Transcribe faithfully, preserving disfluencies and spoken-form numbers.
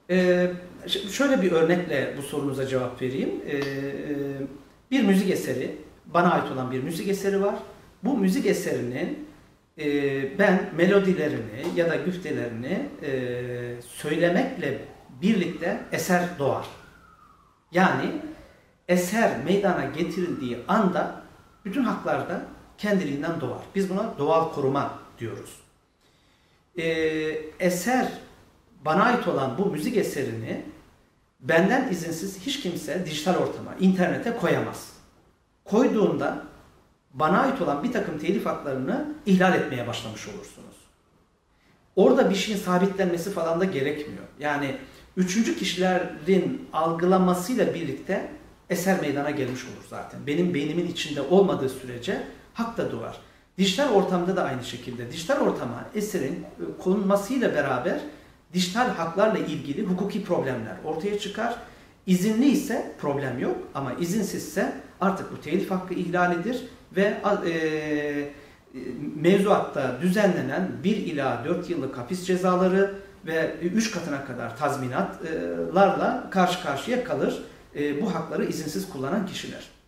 Ee, şöyle bir örnekle bu sorunuza cevap vereyim. Ee, bir müzik eseri, bana ait olan bir müzik eseri var. Bu müzik eserinin e, ben melodilerini ya da güftelerini e, söylemekle birlikte eser doğar. Yani eser meydana getirildiği anda bütün haklar da kendiliğinden doğar. Biz buna doğal koruma diyoruz. Ee, eser, bana ait olan bu müzik eserini benden izinsiz hiç kimse dijital ortama, internete koyamaz. Koyduğunda bana ait olan bir takım telif haklarını ihlal etmeye başlamış olursunuz. Orada bir şeyin sabitlenmesi falan da gerekmiyor. Yani üçüncü kişilerin algılamasıyla birlikte eser meydana gelmiş olur zaten. Benim beynimin içinde olmadığı sürece hak da doğar. Dijital ortamda da aynı şekilde. Dijital ortama eserin konulmasıyla beraber dijital haklarla ilgili hukuki problemler ortaya çıkar. İzinli ise problem yok ama izinsizse artık bu telif hakkı ihlalidir ve e, mevzuatta düzenlenen bir ila dört yıllık hapis cezaları ve üç katına kadar tazminatlarla karşı karşıya kalır bu hakları izinsiz kullanan kişiler.